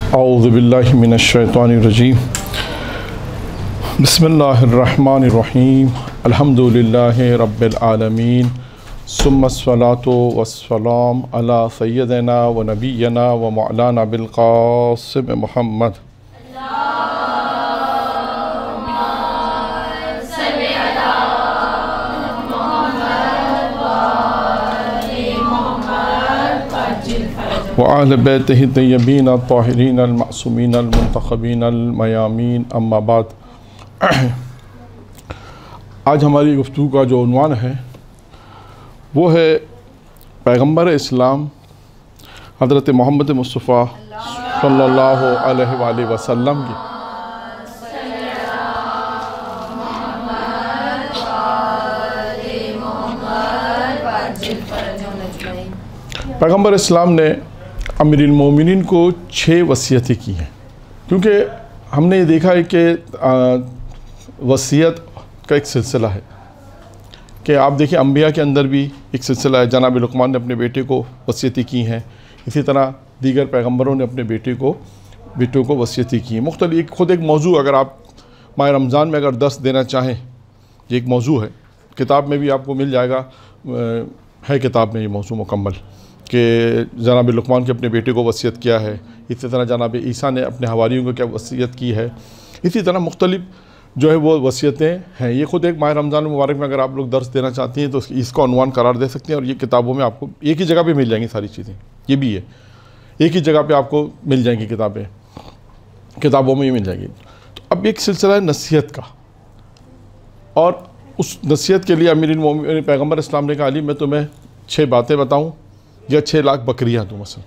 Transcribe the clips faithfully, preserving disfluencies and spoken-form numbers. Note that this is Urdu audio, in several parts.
اعوذ باللہ من الشیطان الرجیم بسم اللہ الرحمن الرحیم الحمد للہ رب العالمین ثم الصلاة والسلام علی سیدنا و نبینا و مولانا بالقاسم محمد وآل بیتہ الطیبین الطاہرین المعصومین المنتخبین المیامین اما بعد۔ آج ہماری گفتگو کا جو عنوان ہے وہ ہے پیغمبر اسلام حضرت محمد مصطفیٰ صلی اللہ علیہ وآلہ وسلم کی پیغمبر اسلام نے امیر المومنین کو چھ وصیتیں کی ہیں، کیونکہ ہم نے یہ دیکھا ہے کہ وصیت کا ایک سلسلہ ہے کہ آپ دیکھیں انبیاء کے اندر بھی ایک سلسلہ ہے۔ جناب لقمان نے اپنے بیٹے کو وصیتیں کی ہیں، اسی طرح دیگر پیغمبروں نے اپنے بیٹے کو بیٹوں کو وصیتیں کی ہیں۔ مختلف خود ایک موضوع اگر آپ ماہ رمضان میں اگر درس دینا چاہیں، یہ ایک موضوع ہے، کتاب میں بھی آپ کو مل جائے گا، ہے کتاب میں یہ موضوع مکمل کہ جناب لقمان کے اپنے بیٹے کو وصیت کیا ہے، اسی طرح جناب عیسیٰ نے اپنے حواریوں کو کیا وصیت کی ہے، اسی طرح مختلف جو ہے وہ وصیتیں ہیں۔ یہ خود ایک ماہ رمضان المبارک میں اگر آپ لوگ درس دینا چاہتی ہیں تو اس کو عنوان قرار دے سکتے ہیں، اور یہ کتابوں میں آپ کو ایک ہی جگہ پہ مل جائیں گی ساری چیزیں، یہ بھی ہے ایک ہی جگہ پہ آپ کو مل جائیں گی کتابیں، کتابوں میں یہ مل جائیں گی۔ تو اب ایک سلسلہ ہے نصیحت کا، اور اس نصیحت کے لیے امیر المومنین پیغمبر اسلام نے کہا علی میں تمہیں چھ باتیں بتاؤں یا چھ لاکھ بکریاں دوں مثلا۔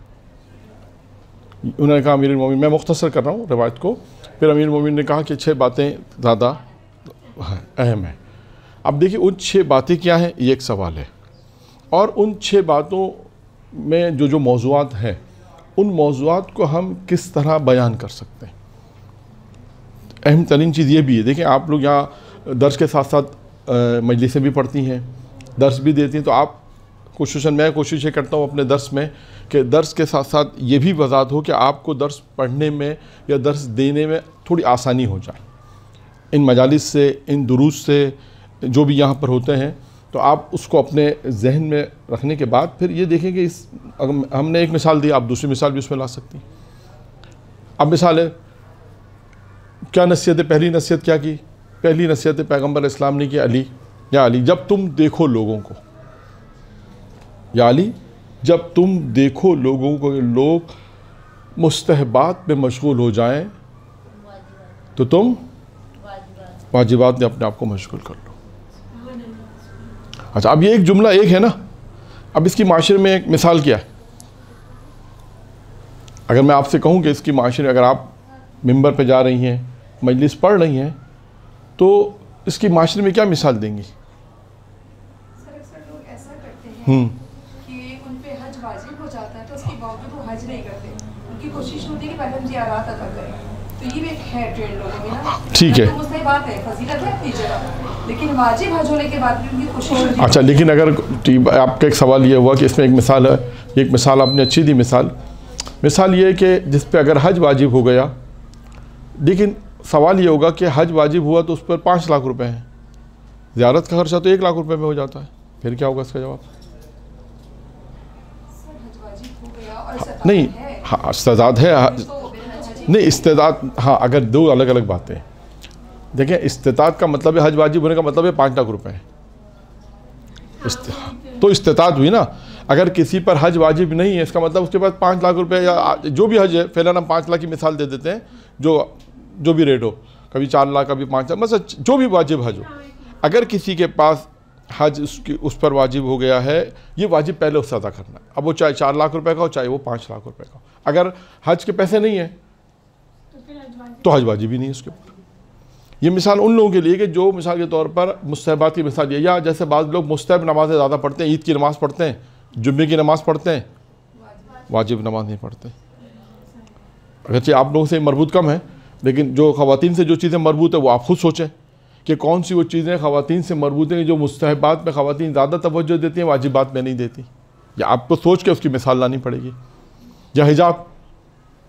انہوں نے کہا امیر المومنین، میں مختصر کر رہا ہوں روایت کو، پھر امیر المومنین نے کہا کہ چھ باتیں زیادہ اہم ہیں۔ اب دیکھیں ان چھ باتیں کیا ہیں، یہ ایک سوال ہے، اور ان چھ باتوں میں جو جو موضوعات ہیں ان موضوعات کو ہم کس طرح بیان کر سکتے ہیں۔ اہم ترین چیز یہ بھی ہے، دیکھیں آپ لوگ یہاں درس کے ساتھ ساتھ مجلسیں بھی پڑھتی ہیں، درس بھی دیتی ہیں، تو آپ خصوصاً میں کوشش یہ کرتا ہوں اپنے درس میں کہ درس کے ساتھ ساتھ یہ بھی وضاحت ہو کہ آپ کو درس پڑھنے میں یا درس دینے میں تھوڑی آسانی ہو جائے۔ ان مجالس سے، ان دروس سے جو بھی یہاں پر ہوتے ہیں تو آپ اس کو اپنے ذہن میں رکھنے کے بعد پھر یہ دیکھیں کہ اس ہم نے ایک مثال دی، آپ دوسری مثال بھی اس میں لا سکتی ہیں۔ اب مثال ہے کیا نصیحت ہے، پہلی نصیحت کیا کی، پہلی نصیحت پیغمبر اسلام نے کی علی یا علی جب تم دیکھو لوگوں کو، یا علی جب تم دیکھو لوگوں کو لوگ مستحبات میں مشغول ہو جائیں تو تم واجبات میں اپنے آپ کو مشغول کر لو۔ اچھا اب یہ ایک جملہ ایک ہے نا، اب اس کی معاشرے میں ایک مثال کیا ہے؟ اگر میں آپ سے کہوں کہ اس کی معاشرے اگر آپ ممبر پہ جا رہی ہیں، مجلس پڑھ رہی ہیں، تو اس کی معاشرے میں کیا مثال دیں گی؟ سر اکثر لوگ ایسا کرتے ہیں کہ ان پہ حج واجب ہو جاتا ہے تو اس کے باوجود وہ حج نہیں کرتے، ان کی کوشش ہوتی ہے کہ پہلے ہم زیارات ادا کریں، تو یہ بھی ایک ہے ٹرینڈ لوگوں میں نا، ٹھیک ہے، تو مستحبات ہے، فضیلت ہے اپنی جگہ، لیکن واجب حج ہونے کے بعد بھی ان کی کوشش ہوتی ہے۔ اچھا لیکن اگر آپ کا ایک سوال یہ ہوا کہ اس میں ایک مثال ہے، ایک مثال آپ نے اچھی دی مثال مثال یہ ہے کہ جس پہ اگر حج واجب ہو گیا، لیکن سوال یہ ہوگا کہ حج واجب ہوا تو اس پر پانچ لاکھ روپے ہیں، زیارت کا خرچہ تو ایک لاکھ روپے میں ہو جاتا ہے، پھر کیا ہوگا اس کا جواب؟ نہیں ہاں استعداد ہے، نہیں استعداد ہاں، اگر دو الگ الگ باتیں ہیں، دیکھیں استطاعت کا مطلب ہے حج واجب ہونے کا مطلب ہے پانچ لاکھ روپے ہیں، تو استطاعت ہوئی نا۔ اگر کسی پر حج واجب نہیں ہے اس کا مطلب اس کے پاس پانچ لاکھ روپے یا جو بھی حج ہے، فی الحال ہم پانچ لاکھ کی مثال دے دیتے ہیں، جو جو بھی ریٹ ہو، کبھی چار لاکھ کبھی پانچ لاکھ، مثلا جو بھی واجب حج ہو، اگر کسی کے پاس حج اس کی اس پر واجب ہو گیا ہے، یہ واجب پہلے اس سے ادا کرنا ہے، اب وہ چاہے چار لاکھ روپے کا ہو چاہے وہ پانچ لاکھ روپے کا ہو۔ اگر حج کے پیسے نہیں ہیں تو حج واجب ہی نہیں ہے اس کے اوپر۔ یہ مثال ان لوگوں کے لیے کہ جو مثال کے طور پر مستحبات کی مثال یہ، یا جیسے بعض لوگ مستحب نمازیں زیادہ پڑھتے ہیں، عید کی نماز پڑھتے ہیں، جمعے کی نماز پڑھتے ہیں، واجب نماز نہیں پڑھتے۔ اگرچہ آپ لوگوں سے مربوط کم ہے، لیکن جو خواتین سے جو چیزیں مربوط ہیں وہ آپ خود سوچیں کہ کون سی وہ چیزیں خواتین سے مربوط ہیں جو مستحبات میں خواتین زیادہ توجہ دیتی ہیں، واجبات میں نہیں دیتی، یا آپ کو سوچ کے اس کی مثال لانی پڑے گی۔ یا حجاب،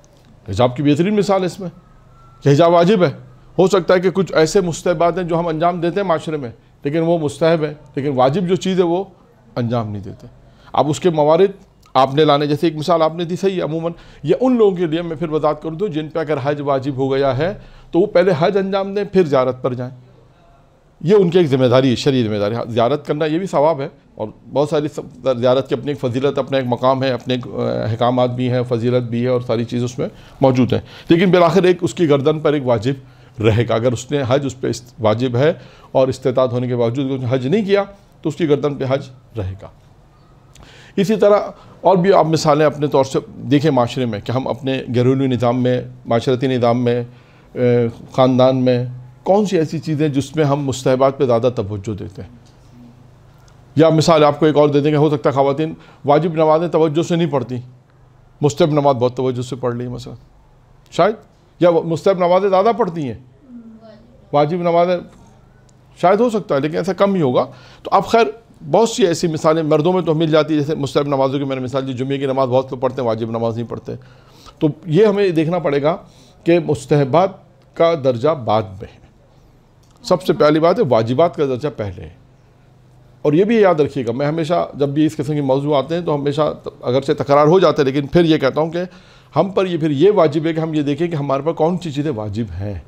حجاب کی بہترین مثال ہے اس میں کہ حجاب واجب ہے. ہو سکتا ہے کہ کچھ ایسے مستحبات ہیں جو ہم انجام دیتے ہیں معاشرے میں لیکن وہ مستحب ہے, لیکن واجب جو چیز ہے وہ انجام نہیں دیتے. اب اس کے موارد آپ نے لانے, جیسے ایک مثال آپ نے دی صحیح ہے, عموماً یہ ان لوگوں کے لیے میں پھر وضاحت کر دوں جن پہ اگر حج واجب ہو گیا ہے تو وہ پہلے حج انجام دیں پھر زیارت پر جائیں. یہ ان کی ایک ذمہ داری ہے, شرعی ذمہ داری. زیارت کرنا یہ بھی ثواب ہے اور بہت ساری زیارت کی اپنی ایک فضیلت, اپنا ایک مقام ہے, اپنے احکامات بھی ہیں, فضیلت بھی ہے اور ساری چیز اس میں موجود ہیں. لیکن بالآخر ایک اس کی گردن پر ایک واجب رہے گا. اگر اس نے حج اس پہ واجب ہے اور استطاعت ہونے کے باوجود اس نے حج نہیں کیا تو اس کی گردن پہ حج رہے گا. اسی طرح اور بھی آپ مثالیں اپنے طور سے دیکھیں معاشرے میں کہ ہم اپنے گھریلو نظام میں, معاشرتی نظام میں, خاندان میں کون سی ایسی چیزیں جس میں ہم مستحبات پہ زیادہ توجہ دیتے ہیں. یا مثال آپ کو ایک اور دے دیں گے, ہو سکتا ہے خواتین واجب نمازیں توجہ سے نہیں پڑھتی, مستحب نماز بہت توجہ سے پڑھ لی ہے مثلا شاید, یا مستحب نمازیں زیادہ پڑھتی ہیں, واجب نمازیں شاید ہو سکتا ہے لیکن ایسا کم ہی ہوگا. تو اب خیر بہت سی ایسی مثالیں مردوں میں تو مل جاتی ہے, جیسے مستحب نمازوں کی میں نے مثال دی, جمعے کی نماز بہت لوگ پڑھتے ہیں, واجب نماز نہیں پڑھتے. تو یہ ہمیں دیکھنا پڑے گا کہ مستحبات کا درجہ بعد میں ہے. سب سے پہلی بات ہے واجبات کا درجہ پہلے ہے. اور یہ بھی یاد رکھیے گا, میں ہمیشہ جب بھی اس قسم کے موضوع آتے ہیں تو ہمیشہ اگرچہ تکرار ہو جاتا ہے لیکن پھر یہ کہتا ہوں کہ ہم پر یہ پھر یہ واجب ہے کہ ہم یہ دیکھیں کہ ہمارے پر کون سی چیزیں واجب ہیں.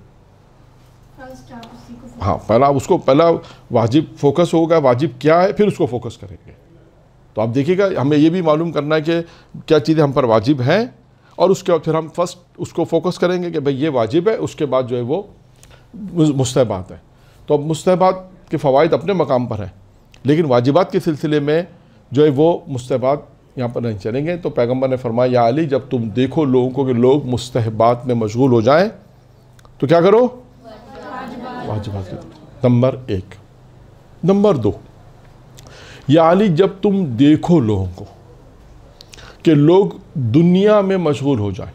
ہاں پہلا اس کو پہلا واجب فوکس ہوگا, واجب کیا ہے, پھر اس کو فوکس کریں گے. تو آپ دیکھیے گا ہمیں یہ بھی معلوم کرنا ہے کہ کیا چیزیں ہم پر واجب ہیں اور اس کے بعد پھر ہم فرسٹ اس کو فوکس کریں گے کہ بھئی یہ واجب ہے, اس کے بعد جو ہے وہ مستحبات ہیں. تو اب مستحبات کے فوائد اپنے مقام پر ہیں لیکن واجبات کے سلسلے میں جو ہے وہ مستحبات یہاں پر نہیں چلیں گے. تو پیغمبر نے فرمایا یا علی جب تم دیکھو لوگوں کو کہ لوگ مستحبات میں مشغول ہو جائیں تو کیا کرو, واجبات. نمبر ایک. نمبر دو, یا علی جب تم دیکھو لوگوں کو کہ لوگ دنیا میں مشغول ہو جائیں,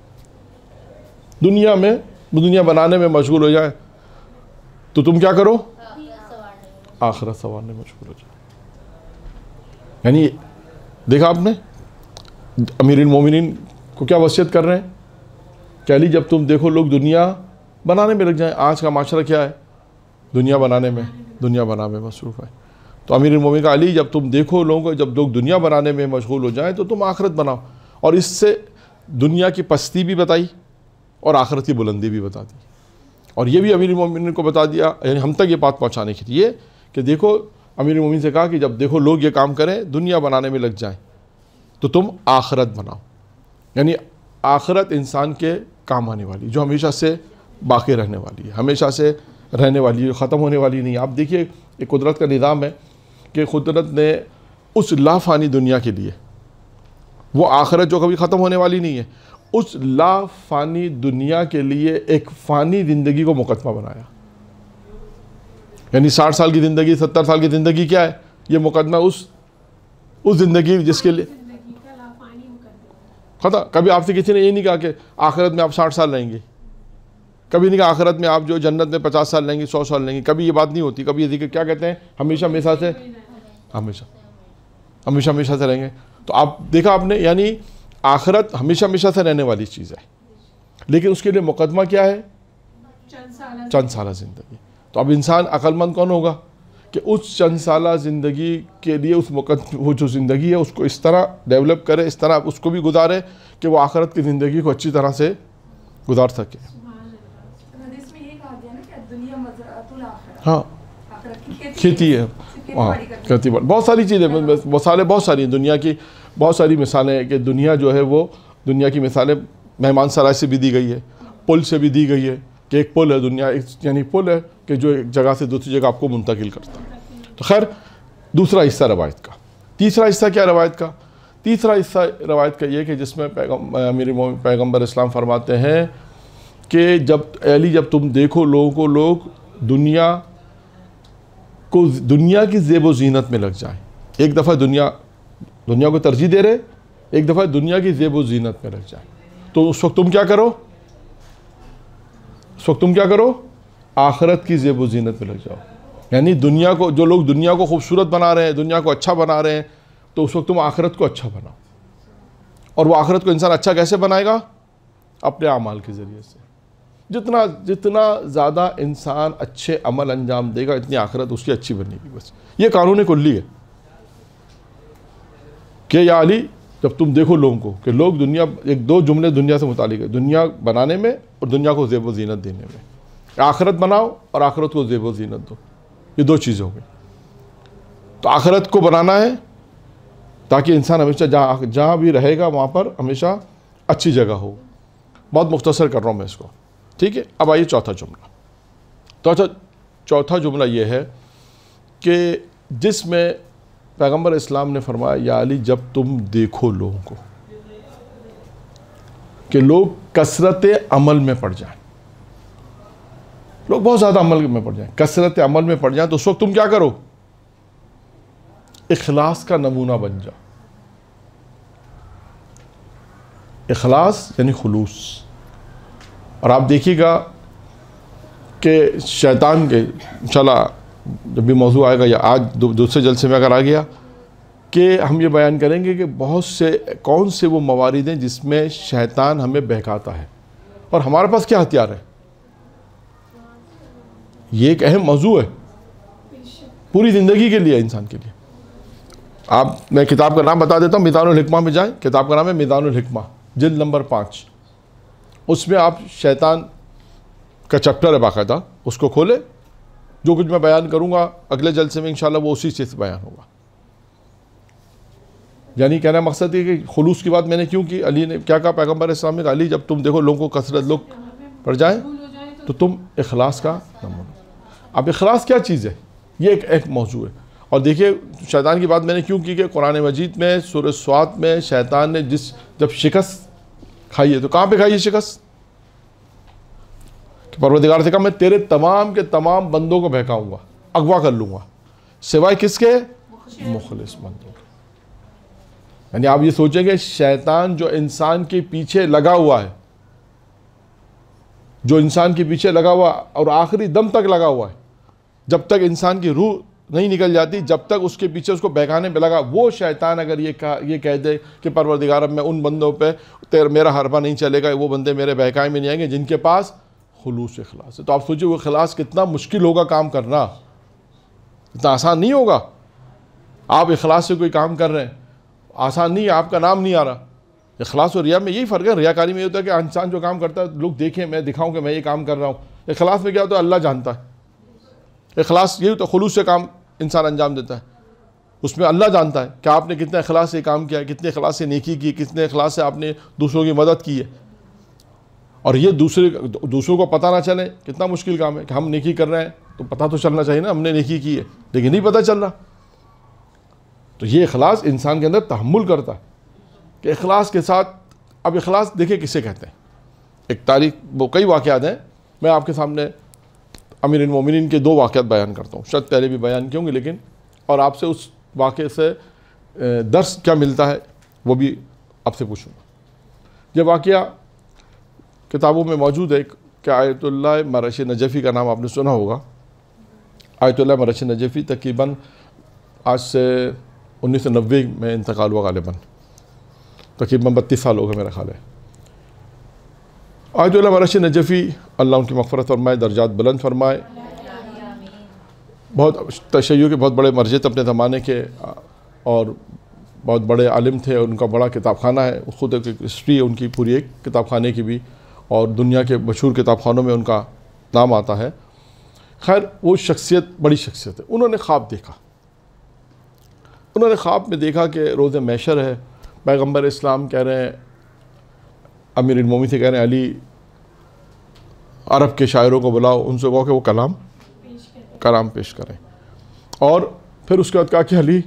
دنیا میں دنیا بنانے میں مشغول ہو جائیں تو تم کیا کرو, آخرت سنوارنے میں مشغول ہو جائیں. یعنی دیکھا آپ نے امیر المومنین کو کیا وصیت کر رہے ہیں کہ علی جب تم دیکھو لوگ دنیا بنانے میں لگ جائیں. آج کا معاشرہ کیا ہے, دنیا بنانے میں دنیا بنانے میں مصروف ہے. تو امیر المومنین کا علی جب تم دیکھو لوگوں کو جب لوگ دنیا بنانے میں مشغول ہو جائیں تو تم آخرت بناؤ. اور اس سے دنیا کی پستی بھی بتائی اور آخرت کی بلندی بھی بتا دی. اور یہ بھی امیر المومنین کو بتا دیا, یعنی ہم تک یہ بات پہنچانے کے لیے کہ دیکھو امیر المومنین سے کہا کہ جب دیکھو لوگ یہ کام کریں دنیا بنانے میں لگ جائیں تو تم آخرت بناؤ. یعنی آخرت انسان کے کام آنے والی, جو ہمیشہ سے باقی رہنے والی ہے, ہمیشہ سے رہنے والی ہے, ختم ہونے والی نہیں. آپ دیکھیے ایک قدرت کا نظام ہے کہ قدرت نے اس لافانی دنیا کے لیے, وہ آخرت جو کبھی ختم ہونے والی نہیں ہے, اس لافانی دنیا کے لیے ایک فانی زندگی کو مقدمہ بنایا. یعنی ساٹھ سال کی زندگی, ستر سال کی زندگی کیا ہے, یہ مقدمہ اس اس زندگی جس کے لیے ختم. کبھی آپ سے کسی نے یہ نہیں کہا کہ آخرت میں آپ ساٹھ سال رہیں گے, کبھی نہیں کہا آخرت میں آپ جو جنت میں پچاس سال رہیں گے, سو سال رہیں گے, کبھی یہ بات نہیں ہوتی. کبھی یہ ذکر کیا کہتے ہیں, ہمیشہ ہمیشہ سے ہمیشہ ہمیشہ ہمیشہ سے رہیں گے. تو آپ دیکھا آپ نے, یعنی آخرت ہمیشہ ہمیشہ سے رہنے والی چیز ہے لیکن اس کے لیے مقدمہ کیا ہے, چند سالہ زندگی. تو اب انسان عقل مند کون ہوگا کہ اس چند سالہ زندگی کے لیے اس مقدم وہ جو زندگی ہے اس کو اس طرح ڈیولپ کرے, اس طرح اس کو بھی گزارے کہ وہ آخرت کی زندگی کو اچھی طرح سے گزار سکے. ہاں کھیتی ہے, ہاں کھیتی باڑی, بہت ساری چیزیں, مثالیں بہت ساری ہیں دنیا کی, بہت ساری مثالیں ہیں کہ دنیا جو ہے وہ دنیا کی مثالیں مہمان سرائے سے بھی دی گئی ہے, پل سے بھی دی گئی ہے کہ ایک پل ہے دنیا, ایک یعنی پل ہے کہ جو ایک جگہ سے دوسری جگہ آپ کو منتقل کرتا ہے. تو خیر دوسرا حصہ روایت کا. تیسرا حصہ کیا روایت کا, تیسرا حصہ روایت کا یہ کہ جس میں امیر پیغمبر اسلام فرماتے ہیں کہ جب علی جب تم دیکھو لوگوں کو لوگ دنیا کو دنیا کی زیب و زینت میں لگ جائیں. ایک دفعہ دنیا دنیا کو ترجیح دے رہے, ایک دفعہ دنیا کی زیب و زینت میں لگ جائیں تو اس وقت تم کیا کرو, اس وقت تم کیا کرو, آخرت کی زیب و زینت میں لگ جاؤ. یعنی دنیا کو, جو لوگ دنیا کو خوبصورت بنا رہے ہیں, دنیا کو اچھا بنا رہے ہیں, تو اس وقت تم آخرت کو اچھا بناؤ. اور وہ آخرت کو انسان اچھا کیسے بنائے گا, اپنے اعمال کے ذریعے سے. جتنا جتنا زیادہ انسان اچھے عمل انجام دے گا اتنی آخرت اس کی اچھی بنے گی. بس یہ قانون کلی ہے کہ یا علی جب تم دیکھو لوگوں کو کہ لوگ دنیا ایک دو جملے دنیا سے متعلق ہے, دنیا بنانے میں اور دنیا کو زیب و زینت دینے میں. آخرت بناؤ اور آخرت کو زیب و زینت دو, یہ دو چیزیں ہو گئی. تو آخرت کو بنانا ہے تاکہ انسان ہمیشہ جہاں جہاں بھی رہے گا وہاں پر ہمیشہ اچھی جگہ ہو. بہت مختصر کر رہا ہوں میں اس کو, ٹھیک ہے. اب آئیے چوتھا جملہ. تو اچھا چوتھا جملہ یہ ہے کہ جس میں پیغمبر اسلام نے فرمایا یا علی جب تم دیکھو لوگوں کو کہ لوگ کثرت عمل میں پڑ جائیں, لوگ بہت زیادہ عمل میں پڑ جائیں, کثرت عمل میں پڑ جائیں, تو اس وقت تم کیا کرو, اخلاص کا نمونہ بن جا. اخلاص یعنی خلوص. اور آپ دیکھیے گا کہ شیطان کے انشاءاللہ جب بھی موضوع آئے گا یا آج دوسرے جلسے میں اگر آ گیا کہ ہم یہ بیان کریں گے کہ بہت سے کون سے وہ موارد ہیں جس میں شیطان ہمیں بہکاتا ہے اور ہمارے پاس کیا ہتھیار ہے. یہ ایک اہم موضوع ہے پوری زندگی کے لیے, انسان کے لیے. آپ میں کتاب کا نام بتا دیتا ہوں, میدان الحکمہ میں جائیں, کتاب کا نام ہے میدان الحکمہ, جلد نمبر پانچ. اس میں آپ شیطان کا چیپٹر ہے باقاعدہ, اس کو کھولے. جو کچھ میں بیان کروں گا اگلے جلسے میں انشاءاللہ وہ اسی چیز سے بیان ہوگا. یعنی کہنا مقصد یہ کہ خلوص کی بات میں نے کیوں کی, علی نے کیا کہا پیغمبر اسلام نے, علی جب تم دیکھو لوگوں کو کثرت لوگ پڑ جائیں تو تم اخلاص کا نمونہ. اب اخلاص کیا چیز ہے, یہ ایک ایک موضوع ہے. اور دیکھیے شیطان کی بات میں نے کیوں کی کہ قرآن مجید میں سورہ صاد میں شیطان نے جس جب شکست کھائی ہے تو کہاں پہ کھائی ہے شکست, کہ پروردگار سے کہا میں تیرے تمام کے تمام بندوں کو بہکاؤں گا, اغوا کر لوں گا, سوائے کس کے, مخلص بندوں. یعنی آپ یہ سوچیں کہ شیطان جو انسان کے پیچھے لگا ہوا ہے, جو انسان کے پیچھے لگا ہوا اور آخری دم تک لگا ہوا ہے, جب تک انسان کی روح نہیں نکل جاتی جب تک اس کے پیچھے اس کو بہکانے پہ لگا, وہ شیطان اگر یہ کہا یہ کہہ دے کہ پروردگار اب میں ان بندوں پہ تیر میرا حربہ نہیں چلے گا, وہ بندے میرے بہکائے میں نہیں آئیں گے جن کے پاس خلوص اخلاص ہے. تو آپ سوچیں وہ اخلاص کتنا مشکل ہوگا کام کرنا, اتنا آسان نہیں ہوگا. آپ اخلاص سے کوئی کام کر رہے ہیں, آسان نہیں ہے, آپ کا نام نہیں آ رہا. اخلاص اور ریا میں یہی فرق ہے. ریاکاری میں یہ ہوتا ہے کہ انسان جو کام کرتا ہے لوگ دیکھیں, میں دکھاؤں کہ میں یہ کام کر رہا ہوں. اخلاص میں کیا ہوتا ہے, اللہ جانتا ہے. اخلاص یہی ہوتا ہے, خلوص سے کام انسان انجام دیتا ہے. اس میں اللہ جانتا ہے کہ آپ نے کتنے اخلاص سے کام کیا ہے, کتنے اخلاص سے نیکی کی, کتنے اخلاص سے آپ نے دوسروں کی مدد کی ہے. اور یہ دوسرے دوسروں کو پتہ نہ چلے کتنا مشکل کام ہے کہ ہم نیکی کر رہے ہیں تو پتہ تو چلنا چاہیے نا ہم نے نیکی کی ہے, لیکن نہیں پتہ چل رہا. تو یہ اخلاص انسان کے اندر تحمل کرتا ہے کہ اخلاص کے ساتھ. اب اخلاص دیکھیں کسے کہتے ہیں, ایک تاریخ وہ کئی واقعات ہیں, میں آپ کے سامنے امیر المومنین کے دو واقعات بیان کرتا ہوں, شاید پہلے بھی بیان کیے ہوں گے لیکن, اور آپ سے اس واقعے سے درس کیا ملتا ہے وہ بھی آپ سے پوچھوں گا. یہ واقعہ کتابوں میں موجود ہے کہ آیت اللہ مرش نجفی کا نام آپ نے سنا ہوگا. آیت اللہ مرش نجفی تقریباً آج سے انیس سو نوے میں انتقال ہوا غالباً, تقریباً بتیس سال ہو گئے میرا خیال ہے. آیت اللہ مرش نجفی اللہ ان کی مغفرت فرمائے, درجات بلند فرمائے. بہت تشیع کے بہت بڑے مرجع اپنے زمانے کے اور بہت بڑے عالم تھے. ان کا بڑا کتاب خانہ ہے, خود ایک ہسٹری ہے ان کی پوری ایک کتاب خانے کی بھی, اور دنیا کے مشہور کتاب خانوں میں ان کا نام آتا ہے. خیر وہ شخصیت بڑی شخصیت ہے. انہوں نے خواب دیکھا. انہوں نے خواب میں دیکھا کہ روز محشر ہے, پیغمبر اسلام کہہ رہے ہیں, امیر المومنین سے کہہ رہے ہیں علی عرب کے شاعروں کو بلاؤ, ان سے کہو کہ وہ کلام کلام پیش کریں. اور پھر اس کے بعد کہا کہ علی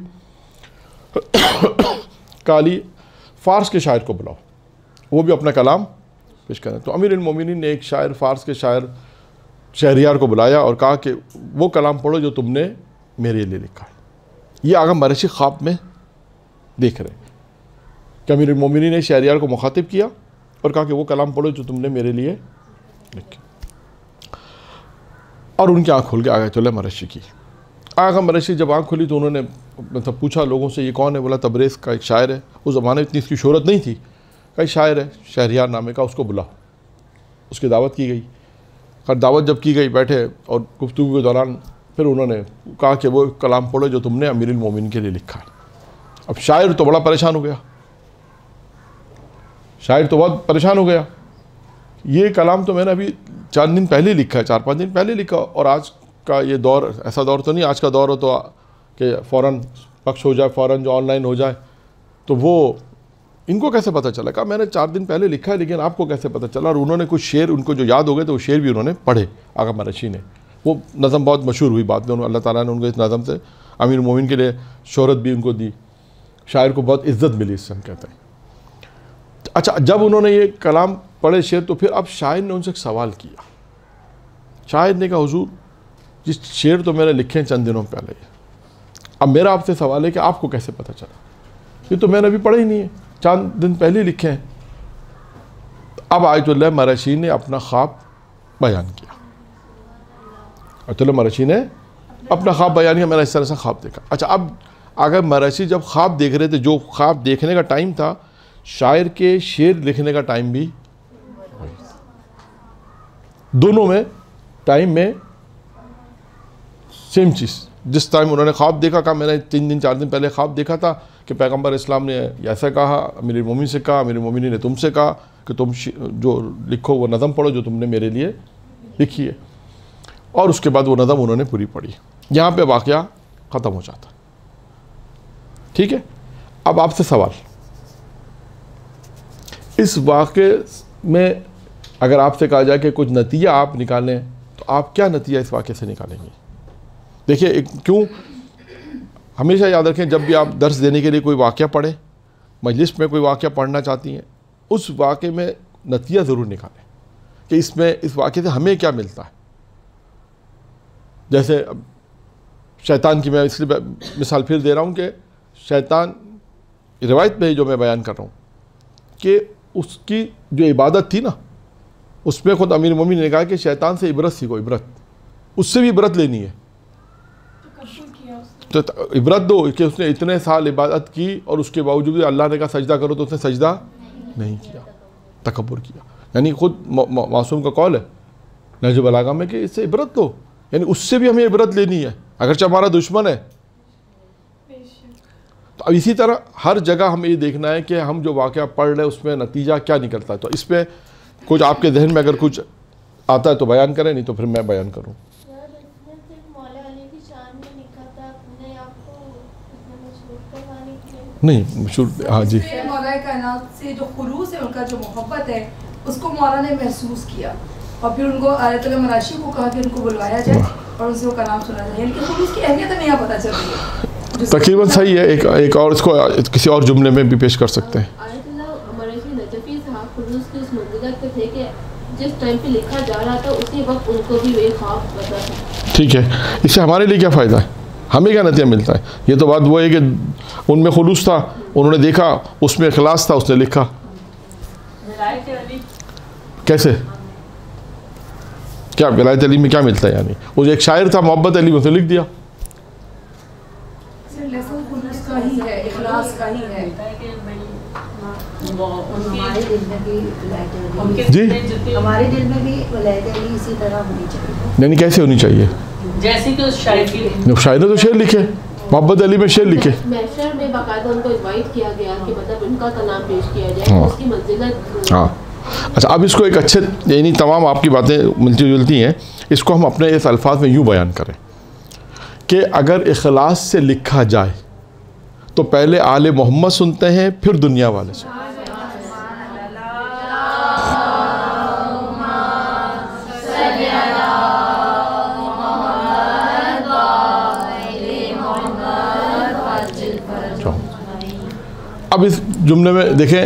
کہ علی فارس کے شاعر کو بلاؤ, وہ بھی اپنا کلام پیش کریں. تو امیر المومنین نے ایک شاعر فارس کے شاعر شہریار کو بلایا اور کہا کہ وہ کلام پڑھو جو تم نے میرے لیے لکھا ہے. یہ آغا مرشی خواب میں دیکھ رہے کہ امیر المومنین نے شہریار کو مخاطب کیا اور کہا کہ وہ کلام پڑھو جو تم نے میرے لیے لکھا. اور ان کی آنکھ کھل کے آیت اللہ مرشی کی. آغا مرشی جب آنکھ کھلی تو انہوں نے مطلب پوچھا لوگوں سے یہ کون ہے. بولا تبریز کا ایک شاعر ہے. اس زمانے میں اتنی اس کی شہرت نہیں تھی. کئی شاعر ہے شہریار نامے کا, اس کو بلاؤ. اس کی دعوت کی گئی. خیر دعوت جب کی گئی بیٹھے اور گفتگو کے دوران پھر انہوں نے کہا کہ وہ کلام پڑھو جو تم نے امیر المومنین کے لیے لکھا ہے. اب شاعر تو بڑا پریشان ہو گیا, شاعر تو بہت پریشان ہو گیا. یہ کلام تو میں نے ابھی چار دن پہلے لکھا ہے, چار پانچ دن پہلے لکھا, اور آج کا یہ دور ایسا دور تو نہیں, آج کا دور ہو تو کہ فوراً پکش ہو جائے, فوراً جو آن لائن ہو جائے. تو وہ ان کو کیسے پتہ چلا؟ کہا میں نے چار دن پہلے لکھا ہے لیکن آپ کو کیسے پتہ چلا؟ اور انہوں نے کچھ شعر ان کو جو یاد ہو گئے تو وہ شعر بھی انہوں نے پڑھے آقا مرشی نے. وہ نظم بہت مشہور ہوئی بعد میں, اللہ تعالیٰ نے ان کو اس نظم سے امیر المومنین کے لیے شہرت بھی ان کو دی, شاعر کو بہت عزت ملی, اس سے ہم کہتے ہیں. اچھا جب انہوں نے یہ کلام پڑھے شعر تو پھر اب شاعر نے ان سے ایک سوال کیا. شاعر نے کہا حضور جس شعر تو میں نے لکھے ہیں چند دنوں پہلے, اب میرا آپ سے سوال ہے کہ آپ کو کیسے پتہ چلا؟ یہ تو میں نے ابھی پڑھا ہی نہیں ہے, چند دن پہلے لکھے ہیں. اب آیت اللہ مرشی نے اپنا خواب بیان کیا. آیت اللہ مرشی نے اپنا خواب بیان کیا, میں نے اس طرح سے خواب دیکھا. اچھا اب اگر مرشی جب خواب دیکھ رہے تھے, جو خواب دیکھنے کا ٹائم تھا شاعر کے شعر لکھنے کا ٹائم بھی, دونوں میں ٹائم میں سیم چیز. جس ٹائم انہوں نے خواب دیکھا, کہا میں نے تین دن چار دن پہلے خواب دیکھا تھا کہ پیغمبر اسلام نے ایسا کہا, امیر المومنین سے کہا, امیر المومنین نے تم سے کہا کہ تم جو لکھو وہ نظم پڑھو جو تم نے میرے لیے لکھی ہے. اور اس کے بعد وہ نظم انہوں نے پوری پڑھی. یہاں پہ واقعہ ختم ہو جاتا. ٹھیک ہے, اب آپ سے سوال, اس واقعے میں اگر آپ سے کہا جائے کہ کچھ نتیجہ آپ نکالیں تو آپ کیا نتیجہ اس واقعے سے نکالیں گے؟ دیکھیے کیوں, ہمیشہ یاد رکھیں جب بھی آپ درس دینے کے لیے کوئی واقعہ پڑھیں, مجلس میں کوئی واقعہ پڑھنا چاہتی ہیں, اس واقعے میں نتیجہ ضرور نکالیں کہ اس میں اس واقعے سے ہمیں کیا ملتا ہے. جیسے شیطان کی میں اس لیے مثال پھر دے رہا ہوں کہ شیطان روایت میں جو میں بیان کر رہا ہوں کہ اس کی جو عبادت تھی نا, اس میں خود امیر المومنین نے کہا کہ شیطان سے عبرت سیکھو, عبرت اس سے بھی عبرت لینی ہے. تو عبرت دو کہ اس نے اتنے سال عبادت کی اور اس کے باوجود اللہ نے کہا سجدہ کرو تو اس نے سجدہ نہیں کیا, تکبر کیا. یعنی خود معصوم کا قول ہے نہج البلاغہ میں کہ اس سے عبرت دو, یعنی اس سے بھی ہمیں عبرت لینی ہے اگرچہ ہمارا دشمن ہے. تو اب اسی طرح ہر جگہ ہمیں یہ دیکھنا ہے کہ ہم جو واقعہ پڑھ رہے ہیں اس میں نتیجہ کیا نکلتا ہے. تو اس پہ کچھ آپ کے ذہن میں اگر کچھ آتا ہے تو بیان کریں, نہیں تو پھر میں بیان کروں. نہیں مشہور, ہاں جی, مولا کائنات سے جو خلوص ہے, ان کا جو محبت ہے, اس کو مولا نے محسوس کیا اور پھر ان کو آیت اللہ مراشی کو کہا کہ ان کو بلوایا جائے اور ان سے وہ کلام سنا جائے. ان کی خلوص کی اہمیت ہمیں یہاں پتہ چل رہی ہے. تقریباً صحیح ہے. ایک ایک اور اس کو کسی اور جملے میں بھی پیش کر سکتے ہیں. آیت اللہ مراشی نجفی صاحب خلوص کی اس منزلت پہ تھے کہ جس ٹائم پہ لکھا جا رہا تھا اسی وقت ان کو بھی وہ خواب پتا تھا. ٹھیک ہے, اس سے ہمارے لیے کیا فائدہ ہے, ہمیں کیا نتیجہ ملتا ہے؟ یہ تو بات وہ ہے کہ ان میں خلوص تھا, انہوں نے دیکھا, اس میں اخلاص تھا, اس نے لکھا. کیسے, کیا ولایت علی میں کیا ملتا ہے؟ یعنی وہ ایک شاعر تھا, محبت علی میں سے لکھ دیا. جی ہمارے دل میں بھی ولایت علی اسی طرح ہونی چاہیے. یعنی کیسے ہونی چاہیے؟ جیسے کہ اس شاعر کی شاعر نے تو شعر لکھے, محبت علی میں شعر لکھے. محشر میں باقاعدہ ان کو انوائٹ کیا گیا کہ مطلب ان کا کلام پیش کیا جائے, اس کی منزلت. ہاں اچھا, اب اس کو ایک اچھے, یعنی تمام آپ کی باتیں ملتی جلتی ہیں, اس کو ہم اپنے اس الفاظ میں یوں بیان کریں کہ اگر اخلاص سے لکھا جائے تو پہلے آل محمد سنتے ہیں پھر دنیا والے سنتے ہیں. اب اس جملے میں دیکھیں,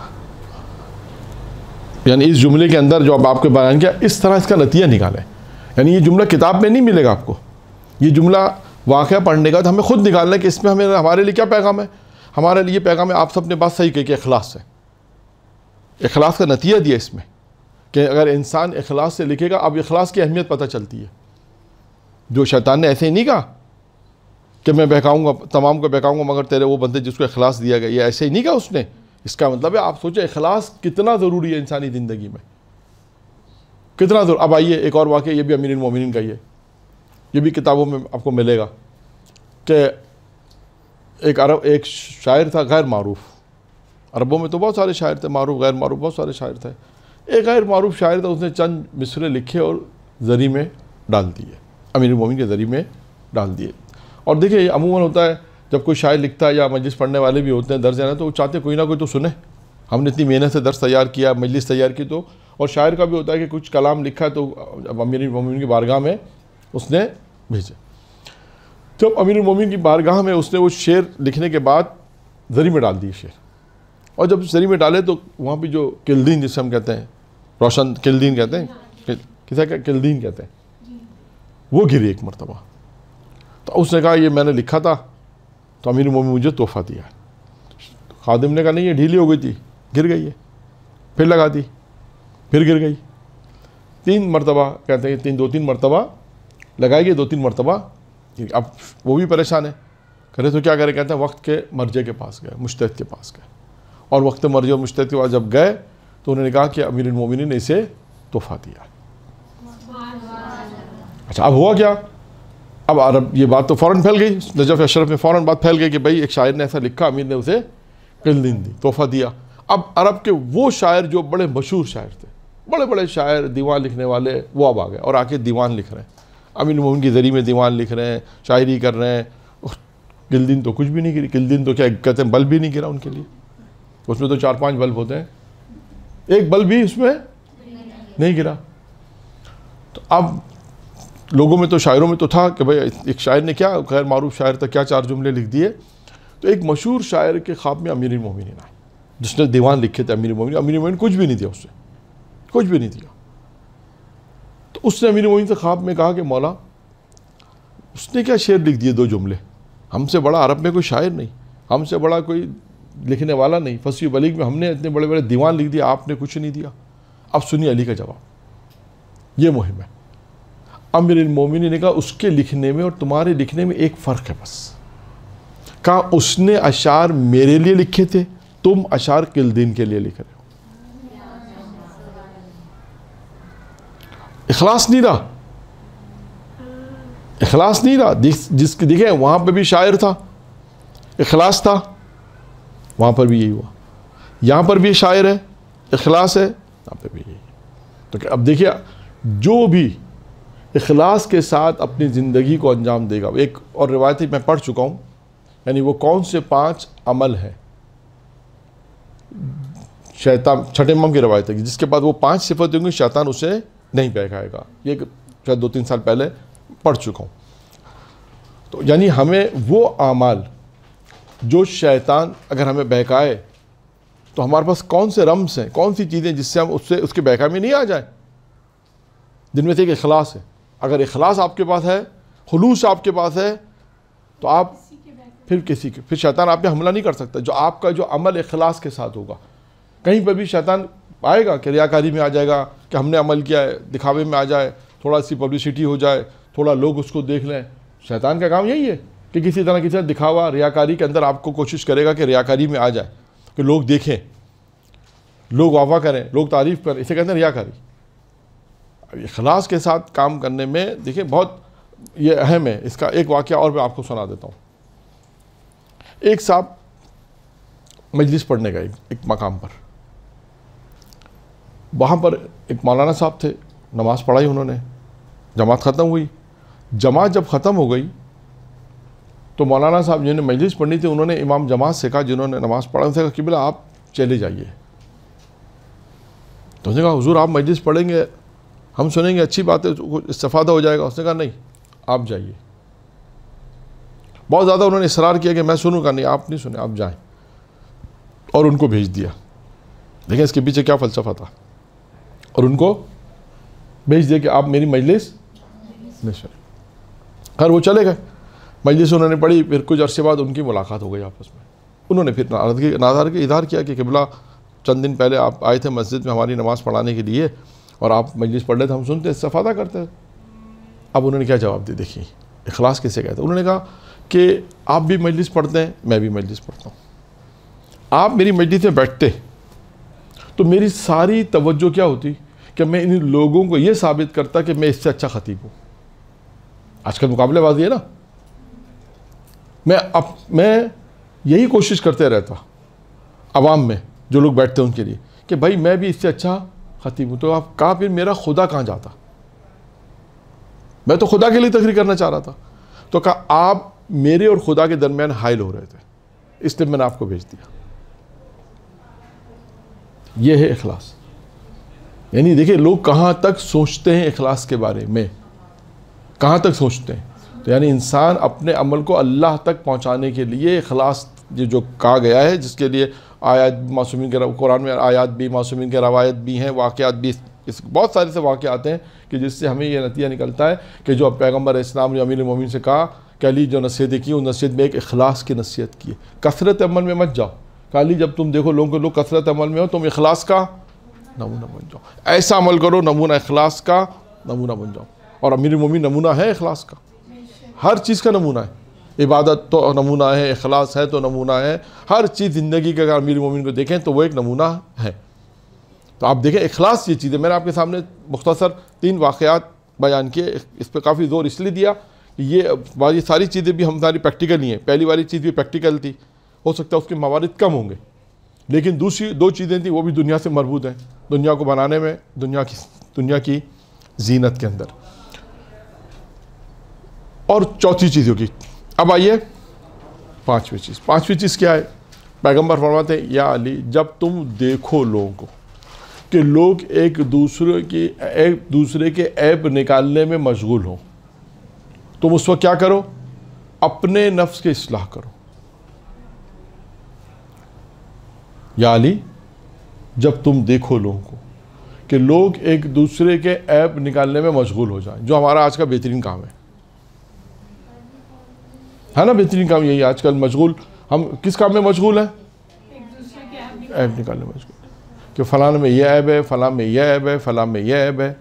یعنی اس جملے کے اندر جو اب آپ کو بیان کیا, اس طرح اس کا نتیجہ نکالیں. یعنی یہ جملہ کتاب میں نہیں ملے گا آپ کو, یہ جملہ واقعہ پڑھنے کا تو ہمیں خود نکالنا ہے کہ اس میں ہمیں ہمارے لیے کیا پیغام ہے. ہمارے لیے پیغام ہے, آپ سب نے بات صحیح کہی کہ اخلاص ہے, اخلاص کا نتیجہ دیا اس میں کہ اگر انسان اخلاص سے لکھے گا. اب اخلاص کی اہمیت پتہ چلتی ہے. جو شیطان نے ایسے ہی نہیں کہا کہ میں بہکاؤں گا, تمام کو بہکاؤں گا مگر تیرے وہ بندے جس کو اخلاص دیا گیا, یہ ایسے ہی نہیں کہا اس نے. اس کا مطلب ہے آپ سوچیں اخلاص کتنا ضروری ہے انسانی زندگی میں. کتنا دور. اب آئیے ایک اور واقعہ, یہ بھی امیر المومنین کا ہی ہے, یہ بھی کتابوں میں آپ کو ملے گا کہ ایک عرب ایک شاعر تھا غیر معروف. عربوں میں تو بہت سارے شاعر تھے, معروف غیر معروف بہت سارے شاعر تھے. ایک غیر معروف شاعر تھا, اس نے چند مصرے لکھے اور زری میں ڈال دیے, امیر المومنین کے زری میں ڈال دیے. اور دیکھیں یہ عموماً ہوتا ہے جب کوئی شاعر لکھتا ہے یا مجلس پڑھنے والے بھی ہوتے ہیں درس دینا, تو وہ چاہتے ہیں کوئی نہ کوئی تو سنے. ہم نے اتنی محنت سے درس تیار کیا, مجلس تیار کی, تو اور شاعر کا بھی ہوتا ہے کہ کچھ کلام لکھا ہے تو امیر المومنین کی بارگاہ میں اس نے بھیجے. جب امیر المومنین کی بارگاہ میں اس نے وہ شعر لکھنے کے بعد زری میں ڈال دیے شعر, اور جب زری میں ڈالے تو وہاں پہ جو کلدین جسے ہم کہتے ہیں, روشن کلدین کہتے ہیں, کسا کہ کلدین کہتے ہیں, وہ گری ایک مرتبہ. تو اس نے کہا یہ میں نے لکھا تھا تو امیر المومنین مجھے تحفہ دیا. خادم نے کہا نہیں یہ ڈھیلی ہو گئی تھی, گر گئی ہے. پھر لگا دی, پھر گر گئی. تین مرتبہ کہتے ہیں, تین دو تین مرتبہ لگائی گئی, دو تین مرتبہ. اب وہ بھی پریشان ہے, کرے تو کیا کرے, کہتے ہیں وقت کے مرجع کے پاس گئے, مجتہد کے پاس گئے, اور وقت مرجع اور مجتہد کے پاس جب گئے تو انہوں نے کہا کہ امیر المومنین نے اسے تحفہ دیا. اچھا اب ہوا کیا, اب عرب یہ بات تو فوراً پھیل گئی, نجف اشرف میں فوراً بات پھیل گئی کہ بھائی ایک شاعر نے ایسا لکھا, امیر نے اسے قلدین دی, تحفہ دیا. اب عرب کے وہ شاعر جو بڑے مشہور شاعر تھے, بڑے بڑے شاعر دیوان لکھنے والے, وہ اب آ گئے اور آ کے دیوان لکھ رہے ہیں, امیر المومنین کی ذریعے میں دیوان لکھ رہے ہیں, شاعری کر رہے ہیں. قلدین تو کچھ بھی نہیں گری, قلدین تو کیا کہتے ہیں بلب بھی نہیں گرا ان کے لیے. اس میں تو چار پانچ بلب ہوتے ہیں, ایک بلب بھی اس میں نہیں گرا. تو اب لوگوں میں تو شاعروں میں تو تھا کہ بھائی ایک شاعر نے کیا, غیر معروف شاعر تھا, کیا چار جملے لکھ دیے. تو ایک مشہور شاعر کے خواب میں امیر المومنین آئے جس نے دیوان لکھے تھے امیر المومنین. امیر المومنین کچھ بھی نہیں دیا, اس سے کچھ بھی نہیں دیا. تو اس نے امیر المومنین سے خواب میں کہا کہ مولا اس نے کیا شعر لکھ دیے, دو جملے, ہم سے بڑا عرب میں کوئی شاعر نہیں, ہم سے بڑا کوئی لکھنے والا نہیں, فصیح و بلیغ میں ہم نے اتنے بڑے بڑے دیوان لکھ دیا, آپ نے کچھ نہیں دیا. اب سنیے علی کا جواب, یہ مہم ہے. امیر المومنین نے کہا اس کے لکھنے میں اور تمہارے لکھنے میں ایک فرق ہے بس. کہا اس نے اشعار میرے لیے لکھے تھے, تم اشعار قلدین کے لیے لکھ رہے ہو. اخلاص نہیں رہا, اخلاص نہیں رہا. جس کی دیکھیں وہاں پہ بھی شاعر تھا, اخلاص تھا, وہاں پر بھی یہی ہوا. یہاں پر بھی شاعر ہے, اخلاص ہے, یہاں پہ بھی یہی. تو اب دیکھیے جو بھی اخلاص کے ساتھ اپنی زندگی کو انجام دے گا. ایک اور روایتی میں پڑھ چکا ہوں, یعنی وہ کون سے پانچ عمل ہیں, شیطان چھٹے امام کی روایت ہے جس کے بعد وہ پانچ صفت ہوں گی شیطان اسے نہیں بہکائے گا. یہ شاید دو تین سال پہلے پڑھ چکا ہوں. تو یعنی ہمیں وہ اعمال جو شیطان اگر ہمیں بہکائے تو ہمارے پاس کون سے رمز ہیں, کون سی چیزیں جس سے ہم اس سے اس کے بہکائی میں نہیں آ جائیں. جن میں سے ایک اخلاص ہے. اگر اخلاص آپ کے پاس ہے, خلوص آپ کے پاس ہے, تو آپ پھر کسی کے پھر شیطان آپ پہ حملہ نہیں کر سکتا. جو آپ کا جو عمل اخلاص کے ساتھ ہوگا, کہیں پر بھی شیطان آئے گا کہ ریاکاری میں آ جائے گا کہ ہم نے عمل کیا ہے, دکھاوے میں آ جائے, تھوڑا سی پبلسٹی ہو جائے, تھوڑا لوگ اس کو دیکھ لیں. شیطان کا کام یہی ہے کہ کسی طرح کسی طرح دکھاوا ریاکاری کے اندر آپ کو کوشش کرے گا کہ ریاکاری میں آ جائے, کہ لوگ دیکھیں, لوگ واہ کریں, لوگ تعریف کریں. اسے کہتے ہیں ریاکاری. اخلاص کے ساتھ کام کرنے میں دیکھیں بہت یہ اہم ہے. اس کا ایک واقعہ اور میں آپ کو سنا دیتا ہوں. ایک صاحب مجلس پڑھنے گئے ایک مقام پر, وہاں پر ایک مولانا صاحب تھے, نماز پڑھائی انہوں نے, جماعت ختم ہوئی. جماعت جب ختم ہو گئی تو مولانا صاحب جنہوں نے مجلس پڑھنی تھی انہوں نے امام جماعت سے کہا, جنہوں نے نماز پڑھا, ان سے کہا قبلہ آپ چلے جائیے. تو انہوں نے کہا حضور آپ مجلس پڑھیں گے, ہم سنیں گے, اچھی بات ہے, استفادہ ہو جائے گا. اس نے کہا نہیں آپ جائیے. بہت زیادہ انہوں نے اصرار کیا کہ میں سنوں گا, نہیں آپ نہیں سنیں, آپ جائیں, اور ان کو بھیج دیا. دیکھیں اس کے پیچھے کیا فلسفہ تھا, اور ان کو بھیج دیا کہ آپ میری مجلس نہیں سنیں. خیر وہ چلے گئے, مجلس انہوں نے پڑھی. پھر کچھ عرصے بعد ان کی ملاقات ہو گئی آپس میں. انہوں نے پھر ناراضگی ناراضگی اظہار کیا کہ قبلہ چند دن پہلے آپ آئے تھے مسجد میں ہماری نماز پڑھانے کے لیے, اور آپ مجلس پڑھ رہے تھے, ہم سنتے استفادہ کرتے. اب انہوں نے کیا جواب دیا, دیکھیے اخلاص کیسے کہتے ہیں. انہوں نے کہا کہ آپ بھی مجلس پڑھتے ہیں, میں بھی مجلس پڑھتا ہوں. آپ میری مجلس میں بیٹھتے تو میری ساری توجہ کیا ہوتی کہ میں ان لوگوں کو یہ ثابت کرتا کہ میں اس سے اچھا خطیب ہوں. آج کل مقابلے بازی ہے نا. میں اب میں یہی کوشش کرتے رہتا عوام میں جو لوگ بیٹھتے ہیں ان کے لیے کہ بھائی میں بھی اس سے اچھا خطیب ہوں. تو آپ کہا پھر میرا خدا کہاں جاتا؟ میں تو خدا کے لیے تقریر کرنا چاہ رہا تھا. تو کہا آپ میرے اور خدا کے درمیان حائل ہو رہے تھے, اس لیے میں نے آپ کو بھیج دیا. یہ ہے اخلاص. یعنی دیکھیں لوگ کہاں تک سوچتے ہیں اخلاص کے بارے میں, کہاں تک سوچتے ہیں. تو یعنی انسان اپنے عمل کو اللہ تک پہنچانے کے لیے اخلاص یہ جو کہا گیا ہے, جس کے لیے آیات معصومین کے قرآن میں آیات بھی, معصومین کے روایت بھی ہیں, واقعات بھی, اس بہت سارے سے واقعات ہیں کہ جس سے ہمیں یہ نتیجہ نکلتا ہے کہ جو پیغمبر اسلام نے امیر المومنین سے کہا کہ علی جو نصیحتیں کی ان نصیحت میں ایک اخلاص کی نصیحت کی ہے. کثرت عمل میں مت جاؤ. کہ علی جب تم دیکھو لوگوں کے لوگ کثرت عمل میں ہو تم اخلاص کا نمونہ بن جاؤ. ایسا عمل کرو نمونہ اخلاص کا نمونہ بن جاؤ. اور امیر المومنین نمونہ ہے اخلاص کا, ہر چیز کا نمونہ ہے. عبادت تو نمونہ ہے, اخلاص ہے تو نمونہ ہے, ہر چیز زندگی کا اگر امیر المومنین کو دیکھیں تو وہ ایک نمونہ ہے. تو آپ دیکھیں اخلاص یہ چیز ہے. میں نے آپ کے سامنے مختصر تین واقعات بیان کیے, اس پہ کافی زور اس لیے دیا کہ یہ والی ساری چیزیں بھی ہماری پریکٹیکل ہی ہیں. پہلی والی چیز بھی پریکٹیکل تھی, ہو سکتا ہے اس کے موارد کم ہوں گے, لیکن دوسری دو چیزیں تھیں وہ بھی دنیا سے مربوط ہیں, دنیا کو بنانے میں, دنیا کی دنیا کی زینت کے اندر. اور چوتھی چیز ہوگی. اب آئیے پانچویں چیز. پانچویں چیز کیا ہے؟ پیغمبر فرماتے ہیں یا علی جب تم دیکھو لوگوں کو کہ لوگ ایک دوسرے کی ایک دوسرے کے عیب نکالنے میں مشغول ہوں, تم اس وقت کیا کرو؟ اپنے نفس کی اصلاح کرو. یا علی جب تم دیکھو لوگوں کو کہ لوگ ایک دوسرے کے عیب نکالنے میں مشغول ہو جائیں, جو ہمارا آج کا بہترین کام ہے ہے نا. بہترین کام یہی آج کل مشغول. ہم کس کام میں مشغول ہیں؟ عیب نکالنے میں مشغول کہ فلاں میں یہ عیب ہے, فلاں میں یہ عیب ہے, فلاں میں یہ عیب ہے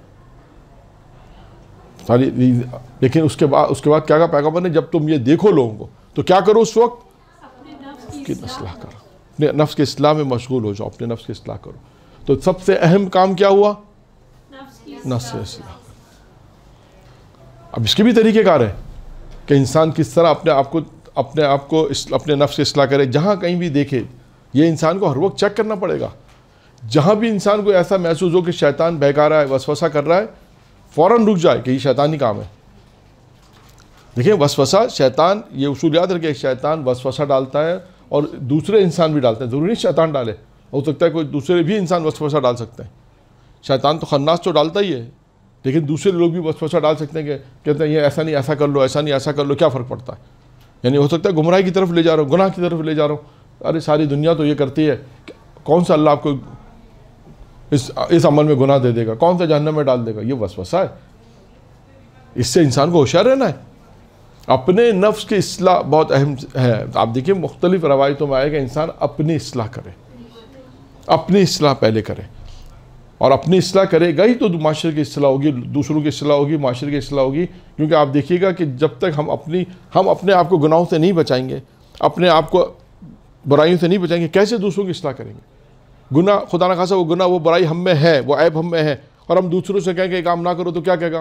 ساری. لیکن اس کے بعد اس کے بعد کیا کہا پیغمبر نے؟ جب تم یہ دیکھو لوگوں کو تو کیا کرو اس وقت؟ اس کی اصلاح کرو, اپنے نفس کے اصلاح میں مشغول ہو جاؤ, اپنے نفس کی اصلاح کرو. تو سب سے اہم کام کیا ہوا؟ نفس کی اصلاح. اب اس کے بھی طریقہ کار ہے کہ انسان کس طرح اپنے آپ کو اپنے آپ کو اپنے نفس کی اصلاح کرے. جہاں کہیں بھی دیکھے, یہ انسان کو ہر وقت چیک کرنا پڑے گا. جہاں بھی انسان کو ایسا محسوس ہو کہ شیطان بہکا رہا ہے, وسوسہ کر رہا ہے, فوراً رک جائے کہ یہ شیطانی کام ہے. دیکھیں وسوسہ شیطان, یہ اصول یاد رکھیں, شیطان وسوسہ ڈالتا ہے اور دوسرے انسان بھی ڈالتے ہیں. ضروری نہیں شیطان ڈالے, ہو سکتا ہے کوئی دوسرے بھی انسان وسوسہ ڈال سکتے ہیں. شیطان تو خناس تو ڈالتا ہی ہے, لیکن دوسرے لوگ بھی وسوسہ ڈال سکتے ہیں کہ کہتے ہیں یہ ایسا نہیں ایسا کر لو, ایسا نہیں ایسا کر لو, کیا فرق پڑتا ہے. یعنی ہو سکتا ہے گمراہی کی طرف لے جا رہا ہوں, گناہ کی طرف لے جا رہا ہوں. ارے ساری دنیا تو یہ کرتی ہے, کون سا اللہ آپ کو اس اس عمل میں گناہ دے دے گا, کون سا جہنم میں ڈال دے گا. یہ وسوسہ ہے. اس سے انسان کو ہوشیار رہنا ہے. اپنے نفس کی اصلاح بہت اہم ہے. آپ دیکھیں مختلف روایتوں میں آئے کہ انسان اپنی اصلاح کرے, اپنی اصلاح پہلے کرے, اور اپنی اصلاح کرے گا ہی تو معاشرے کی اصلاح ہوگی, دوسروں کی اصلاح ہوگی, معاشرے کی اصلاح ہوگی. کیونکہ آپ دیکھیے گا کہ جب تک ہم اپنی ہم اپنے آپ کو گناہوں سے نہیں بچائیں گے, اپنے آپ کو برائیوں سے نہیں بچائیں گے, کیسے دوسروں کی اصلاح کریں گے؟ گناہ خدا نہ خاصا وہ گناہ وہ برائی ہم میں ہے, وہ عیب ہم میں ہے, اور ہم دوسروں سے کہیں کہ یہ کام نہ کرو تو کیا کہے گا؟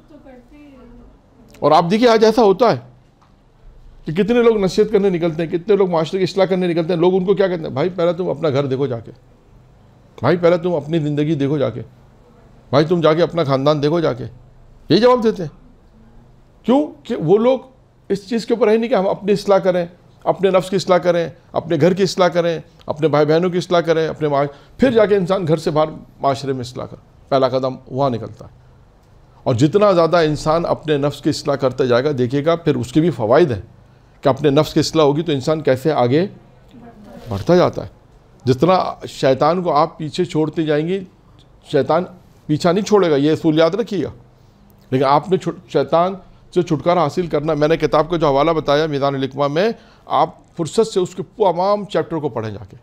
اور آپ دیکھیے آج ایسا ہوتا ہے کہ کتنے لوگ نصیحت کرنے نکلتے ہیں, کتنے لوگ معاشرے کی اصلاح کرنے نکلتے ہیں. لوگ ان کو کیا کہتے ہیں؟ بھائی پہلے تم اپنا گھر دیکھو جا کے, بھائی پہلے تم اپنی زندگی دیکھو جا کے, بھائی تم جا کے اپنا خاندان دیکھو جا کے. یہی جواب دیتے ہیں. کیوں کہ وہ لوگ اس چیز کے اوپر ہے نہیں کہ ہم اپنی اصلاح کریں, اپنے نفس کی اصلاح کریں, اپنے گھر کی اصلاح کریں, اپنے بھائی بہنوں کی اصلاح کریں, اپنے پھر جا کے انسان گھر سے باہر معاشرے میں اصلاح کر, پہلا قدم وہاں نکلتا ہے. اور جتنا زیادہ انسان اپنے نفس کی اصلاح کرتا جائے گا, دیکھے گا پھر اس کے بھی فوائد ہیں کہ اپنے نفس کی اصلاح ہوگی تو انسان کیسے آگے بڑھتا جاتا ہے. جتنا شیطان کو آپ پیچھے چھوڑتے جائیں گی, شیطان پیچھا نہیں چھوڑے گا, یہ اصول یاد رکھیے گا. لیکن آپ نے شیطان سے چھٹکارا حاصل کرنا, میں نے کتاب کا جو حوالہ بتایا میدان الحکمہ میں, آپ فرصت سے اس کے تمام چیپٹر کو پڑھیں جا کے,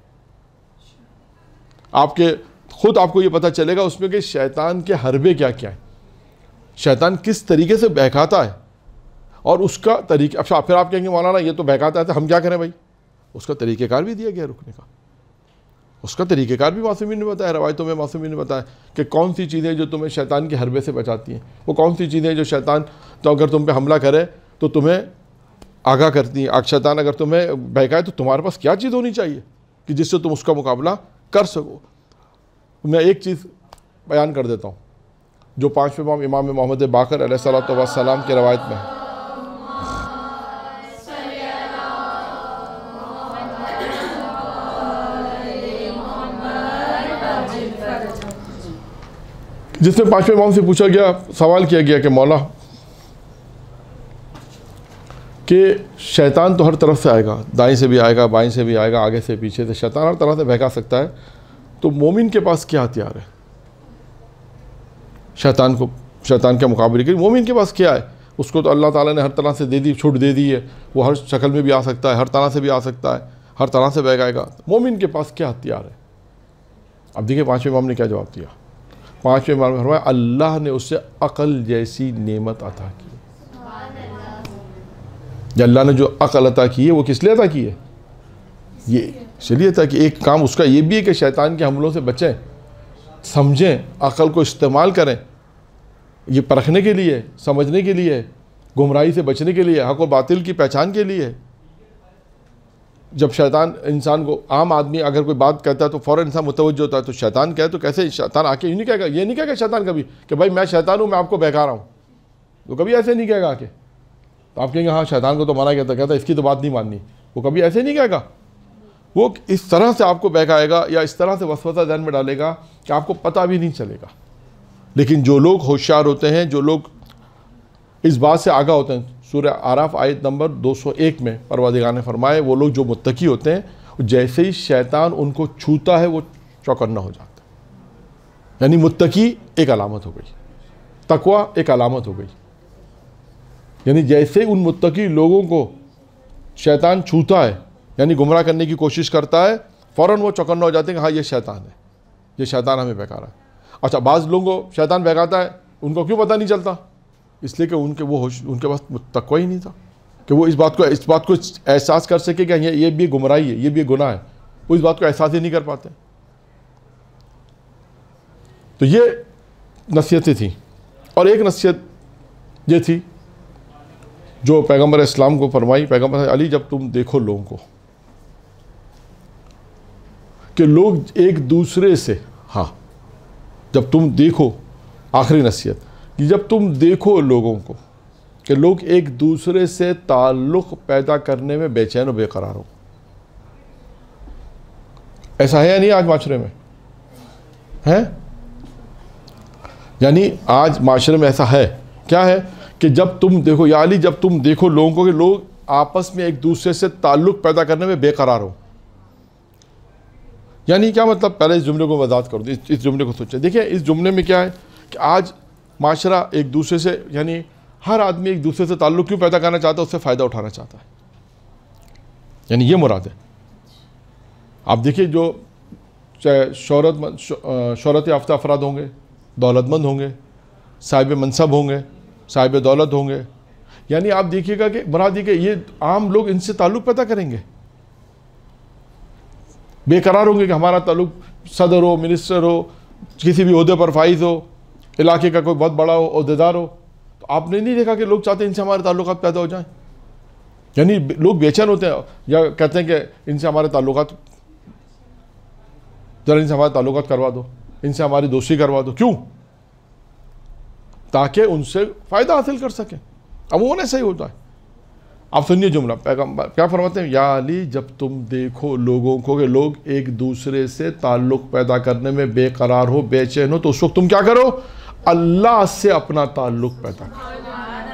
آپ کے خود آپ کو یہ پتہ چلے گا اس میں کہ شیطان کے حربے کیا کیا ہیں, شیطان کس طریقے سے بہکاتا ہے, اور اس کا طریقہ. اب پھر آپ کہیں گے مولانا یہ تو بہکاتا ہے تو ہم کیا کریں؟ بھائی اس کا طریقہ کار بھی دیا گیا رکنے کا. اس کا طریقہ کار بھی معصومین نے بتایا، روایتوں میں معصومین نے بتایا کہ کون سی چیزیں جو تمہیں شیطان کے حربے سے بچاتی ہیں، وہ کون سی چیزیں جو شیطان تو اگر تم پہ حملہ کرے تو تمہیں آگاہ کرتی ہیں، شیطان اگر تمہیں بہکائے تو تمہارے پاس کیا چیز ہونی چاہیے کہ جس سے تم اس کا مقابلہ کر سکو۔ میں ایک چیز بیان کر دیتا ہوں جو پانچویں امام امام محمد باقر علیہ الصلوۃ والسلام کی روایت میں ہے۔ جس میں پانچویں امام سے پوچھا گیا، سوال کیا گیا کہ مولا کہ شیطان تو ہر طرف سے آئے گا، دائیں سے بھی آئے گا، بائیں سے بھی آئے گا، آگے سے پیچھے سے، شیطان ہر طرح سے بہکا سکتا ہے، تو مومن کے پاس کیا ہتھیار ہے شیطان کو شیطان کے مقابلے کے؟ مومن کے پاس کیا ہے؟ اس کو تو اللہ تعالیٰ نے ہر طرح سے دے دی، چھوٹ دے دی ہے، وہ ہر شکل میں بھی آ سکتا ہے، ہر طرح سے بھی آ سکتا ہے، ہر طرح سے بہکائے گا۔ مومن کے پاس کیا ہتھیار ہے؟ اب دیکھیں پانچویں امام نے کیا جواب دیا۔ پانچویں امام نے فرمایا اللہ نے اسے عقل جیسی نعمت عطا کی۔ اللہ نے جو عقل عطا کی ہے وہ کس لیے عطا کی ہے؟ یہ اس لیے عطا کی، ایک کام اس کا یہ بھی ہے کہ شیطان کے حملوں سے بچیں، سمجھیں، عقل کو استعمال کریں، یہ پرکھنے کے لیے، سمجھنے کے لیے، گمراہی سے بچنے کے لیے، حق و باطل کی پہچان کے لیے۔ جب شیطان انسان کو، عام آدمی اگر کوئی بات کہتا ہے تو فوراً انسان متوجہ ہوتا ہے، تو شیطان کہے تو کیسے شیطان آ کے یہ نہیں کہے گا، یہ نہیں کہے گا شیطان کبھی کہ بھائی میں شیطان ہوں، میں آپ کو بہکا رہا ہوں، وہ کبھی ایسے نہیں کہے گا آ کے۔ تو آپ کہیں گے ہاں شیطان کو تو منع کہتا کہتا اس کی تو بات نہیں ماننی، وہ کبھی ایسے نہیں کہے گا، وہ اس طرح سے آپ کو بہکائے گا یا اس طرح سے وسوسہ ذہن میں ڈالے گا کہ آپ کو پتہ بھی نہیں چلے گا۔ لیکن جو لوگ ہوشیار ہوتے ہیں، جو لوگ اس بات سے آگاہ ہوتے ہیں، سورہ اعراف آیت نمبر دو سو ایک میں پروردگار نے فرمائے وہ لوگ جو متقی ہوتے ہیں جیسے ہی شیطان ان کو چھوتا ہے وہ چوکنا ہو جاتا ہے۔ یعنی متقی ایک علامت ہو گئی، تقوی ایک علامت ہو گئی، یعنی جیسے ان متقی لوگوں کو شیطان چھوتا ہے یعنی گمراہ کرنے کی کوشش کرتا ہے، فوراً وہ چوکنا ہو جاتے ہیں کہ ہاں یہ شیطان ہے، یہ شیطان ہمیں بہکا رہا ہے۔ اچھا بعض لوگوں کو شیطان بہکاتا ہے، ان کو کیوں پتہ نہیں چلتا؟ اس لیے کہ ان کے وہ ہوش ان کے پاس تقوی ہی نہیں تھا کہ وہ اس بات کو اس بات کو احساس کر سکے کہ یہ یہ بھی گمراہی ہے، یہ بھی گناہ ہے، وہ اس بات کو احساس ہی نہیں کر پاتے۔ تو یہ نصیحتیں تھیں، اور ایک نصیحت یہ تھی جو پیغمبر اسلام کو فرمائی، پیغمبر علی جب تم دیکھو لوگوں کو کہ لوگ ایک دوسرے سے، ہاں جب تم دیکھو، آخری نصیحت کہ جب تم دیکھو لوگوں کو کہ لوگ ایک دوسرے سے تعلق پیدا کرنے میں بے چین و بے قرار ہو۔ ایسا ہے یا نہیں آج معاشرے میں؟ ہے؟ یعنی آج معاشرے میں ایسا ہے، کیا ہے کہ جب تم دیکھو یا علی جب تم دیکھو لوگوں کو کہ لوگ آپس میں ایک دوسرے سے تعلق پیدا کرنے میں بے قرار ہو۔ یعنی کیا مطلب؟ پہلے اس جملے کو وضاحت کر دو، اس جملے کو سوچیں۔ دیکھیں اس جملے میں کیا ہے کہ آج معاشرہ ایک دوسرے سے، یعنی ہر آدمی ایک دوسرے سے تعلق کیوں پیدا کرنا چاہتا ہے؟ اس سے فائدہ اٹھانا چاہتا ہے، یعنی یہ مراد ہے۔ آپ دیکھیے جو چاہے شہرت مند شہرت یافتہ افراد ہوں گے، دولت مند ہوں گے، صاحب منصب ہوں گے، صاحب دولت ہوں گے، یعنی آپ دیکھیے گا کہ مراد یہ کہ یہ عام لوگ ان سے تعلق پیدا کریں گے، بے قرار ہوں گے کہ ہمارا تعلق صدر ہو، منسٹر ہو، کسی بھی عہدے پر فائز ہو، علاقے کا کوئی بہت بڑا ہو، عہدیدار ہو، تو آپ نے نہیں دیکھا کہ لوگ چاہتے ہیں ان سے ہمارے تعلقات پیدا ہو جائیں؟ یعنی لوگ بے چین ہوتے ہیں یا کہتے ہیں کہ ان سے ہمارے تعلقات، ذرا ان سے ہمارے تعلقات کروا دو، ان سے ہماری دوستی کروا دو۔ کیوں؟ تاکہ ان سے فائدہ حاصل کر سکیں۔ عموماً ایسا ہی ہوتا ہے۔ آپ سنیے جملہ، پیغمبر کیا فرماتے ہیں؟ یا علی جب تم دیکھو لوگوں کو کہ لوگ ایک دوسرے سے تعلق پیدا کرنے میں بے قرار ہو، بے چین ہو، تو اس وقت تم کیا کرو؟ اللہ سے اپنا تعلق پیدا کرو،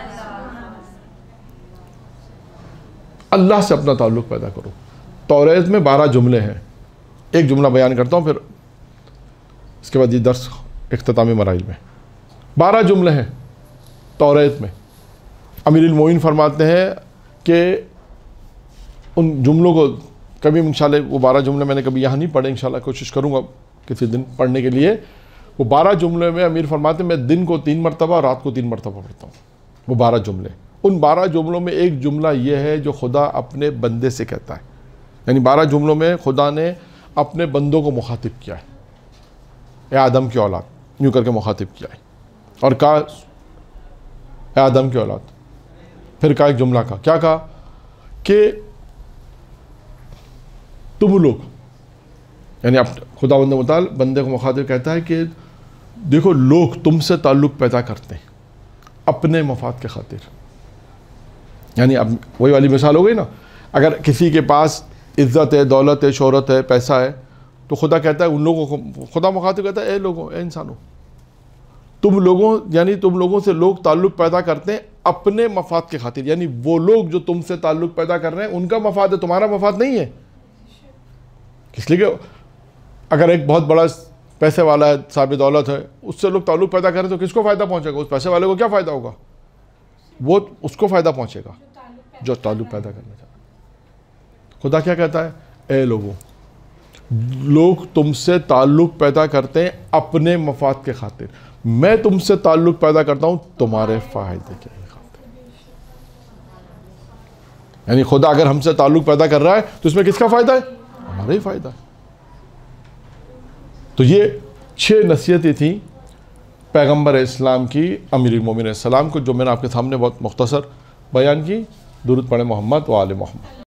اللہ سے اپنا تعلق پیدا کرو۔ توریت میں بارہ جملے ہیں، ایک جملہ بیان کرتا ہوں پھر اس کے بعد یہ درس اختتامی مراحل میں۔ بارہ جملے ہیں توریت میں۔ امیر المومنین فرماتے ہیں کہ ان جملوں کو کبھی انشاءاللہ وہ بارہ جملے میں نے کبھی یہاں نہیں پڑھے، انشاءاللہ کوشش کروں گا کسی دن پڑھنے کے لیے۔ وہ بارہ جملے میں امیر فرماتے ہیں میں دن کو تین مرتبہ اور رات کو تین مرتبہ پڑھتا ہوں، وہ بارہ جملے۔ ان بارہ جملوں میں ایک جملہ یہ ہے جو خدا اپنے بندے سے کہتا ہے، یعنی بارہ جملوں میں خدا نے اپنے بندوں کو مخاطب کیا ہے، اے آدم کی اولاد، یوں کر کے مخاطب کیا ہے، اور کہا اے آدم کی اولاد. پھر کہا ایک جملہ کہا، کیا کہا کہ تم لوگ، یعنی خدا بند متعال بندے کو مخاطب کہتا ہے کہ دیکھو لوگ تم سے تعلق پیدا کرتے ہیں اپنے مفاد کے خاطر. یعنی اب وہی والی مثال ہو گئی نا، اگر کسی کے پاس عزت ہے، دولت ہے، شہرت ہے، پیسہ ہے، تو خدا کہتا ہے ان لوگوں کو، خدا مخاطب کہتا ہے اے لوگوں، اے انسانوں، تم لوگوں، یعنی تم لوگوں سے لوگ تعلق پیدا کرتے ہیں اپنے مفاد کے خاطر. یعنی وہ لوگ جو تم سے تعلق پیدا کر رہے ہیں ان کا مفاد ہے، تمہارا مفاد نہیں ہے. اس لیے کہ اگر ایک بہت بڑا پیسے والا ہے، صاحب دولت ہے، اس سے لوگ تعلق پیدا کریں تو کس کو فائدہ پہنچے گا؟ اس پیسے والے کو کیا فائدہ ہوگا؟ وہ اس کو فائدہ پہنچے گا جو تعلق پیدا کرنا چاہتا ہے. خدا کیا کہتا ہے؟ اے لوگوں، لوگ تم سے تعلق پیدا کرتے ہیں اپنے مفاد کے خاطر، میں تم سے تعلق پیدا کرتا ہوں تمہارے فائدے کے خاطر. یعنی خدا اگر ہم سے تعلق پیدا کر رہا ہے تو اس میں کس کا فائدہ ہے؟ ہمارا ہی فائدہ ہے. تو یہ چھ نصیحتیں تھیں پیغمبر اسلام کی امیر المومنین علیہ السلام کو، جو میں نے آپ کے سامنے بہت مختصر بیان کی. درود پڑھیں محمد و آل محمد.